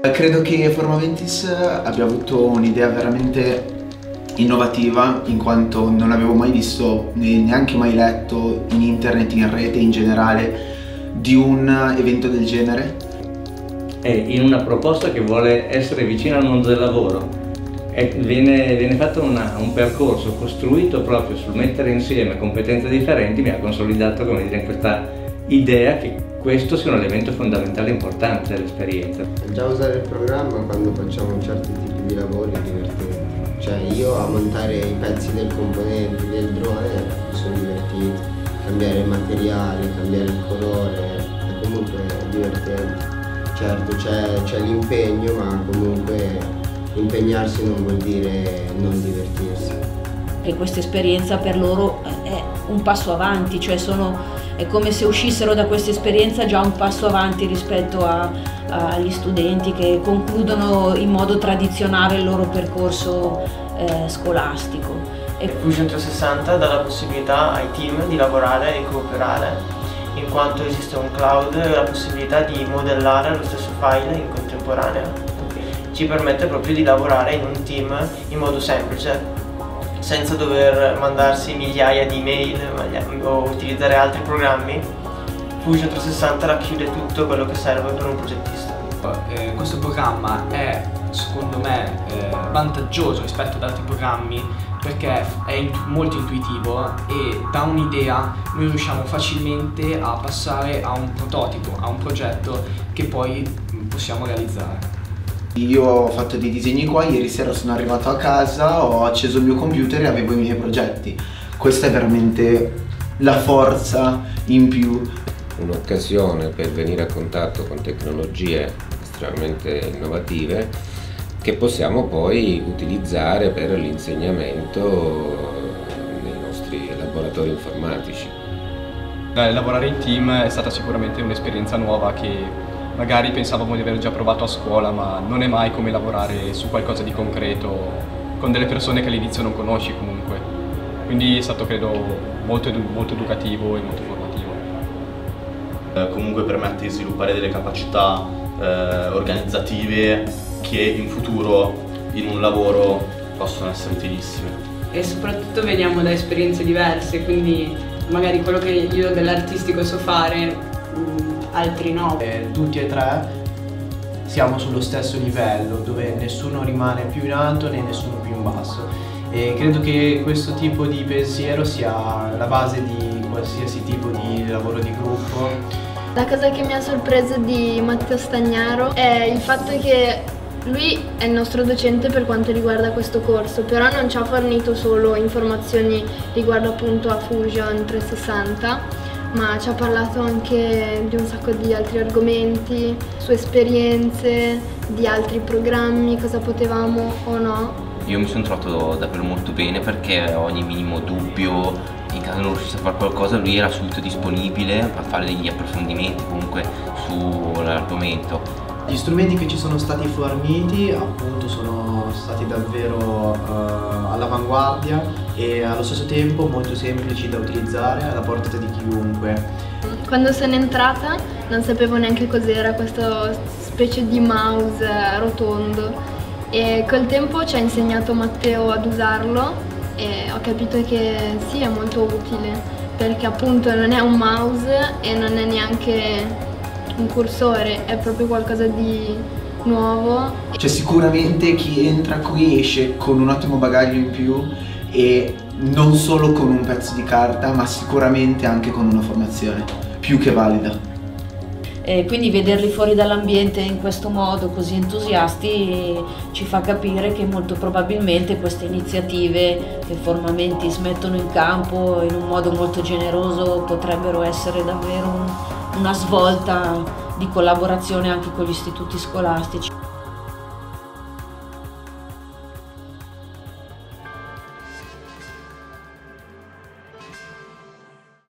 Credo che Formaventis abbia avuto un'idea veramente innovativa, in quanto non avevo mai visto, neanche mai letto in internet, in rete in generale, di un evento del genere. È in una proposta che vuole essere vicina al mondo del lavoro. Viene fatto un percorso costruito proprio sul mettere insieme competenze differenti, mi ha consolidato, come dire, in questa idea che questo sia un elemento fondamentale e importante dell'esperienza. Già usare il programma quando facciamo certi tipi di lavori è divertente. Cioè io a montare i pezzi del componente del drone mi sono divertito, cambiare il materiale, cambiare il colore, è comunque divertente. Certo c'è l'impegno, ma comunque impegnarsi non vuol dire non divertirsi. E questa esperienza per loro è un passo avanti, cioè è come se uscissero da questa esperienza già un passo avanti rispetto agli studenti che concludono in modo tradizionale il loro percorso scolastico. Fusion 360 dà la possibilità ai team di lavorare e cooperare, in quanto esiste un cloud e la possibilità di modellare lo stesso file in contemporanea. Ci permette proprio di lavorare in un team in modo semplice, senza dover mandarsi migliaia di email o utilizzare altri programmi. Fusion 360 racchiude tutto quello che serve per un progettista. Questo programma è, secondo me, vantaggioso rispetto ad altri programmi perché è molto intuitivo e da un'idea noi riusciamo facilmente a passare a un prototipo, a un progetto che poi possiamo realizzare. Io ho fatto dei disegni qua, ieri sera sono arrivato a casa, ho acceso il mio computer e avevo i miei progetti. Questa è veramente la forza in più. Un'occasione per venire a contatto con tecnologie estremamente innovative che possiamo poi utilizzare per l'insegnamento nei nostri laboratori informatici. Lavorare in team è stata sicuramente un'esperienza nuova che magari pensavamo di aver già provato a scuola, ma non è mai come lavorare su qualcosa di concreto con delle persone che all'inizio non conosci comunque. Quindi è stato, credo, molto educativo e molto formativo. Comunque permette di sviluppare delle capacità organizzative che in futuro in un lavoro possono essere utilissime. E soprattutto veniamo da esperienze diverse, quindi magari quello che io dell'artistico so fare altri no. Tutti e tre siamo sullo stesso livello, dove nessuno rimane più in alto né nessuno più in basso, e credo che questo tipo di pensiero sia la base di qualsiasi tipo di lavoro di gruppo. La cosa che mi ha sorpreso di Matteo Stagnaro è il fatto che lui è il nostro docente per quanto riguarda questo corso, però non ci ha fornito solo informazioni riguardo appunto a Fusion 360, ma ci ha parlato anche di un sacco di altri argomenti, sue esperienze, di altri programmi, cosa potevamo o no. Io mi sono trovato davvero molto bene perché ogni minimo dubbio, in caso non riuscissi a fare qualcosa, lui era subito disponibile a fare degli approfondimenti comunque sull'argomento. Gli strumenti che ci sono stati forniti appunto sono stati davvero all'avanguardia e allo stesso tempo molto semplici da utilizzare, alla portata di chiunque. Quando sono entrata non sapevo neanche cos'era questa specie di mouse rotondo e col tempo ci ha insegnato Matteo ad usarlo e ho capito che sì, è molto utile perché appunto non è un mouse e non è neanche un cursore, è proprio qualcosa di nuovo. Cioè sicuramente chi entra qui esce con un ottimo bagaglio in più e non solo con un pezzo di carta, ma sicuramente anche con una formazione più che valida. E quindi vederli fuori dall'ambiente in questo modo così entusiasti ci fa capire che molto probabilmente queste iniziative che Formaventis mettono in campo in un modo molto generoso potrebbero essere davvero una svolta di collaborazione anche con gli istituti scolastici.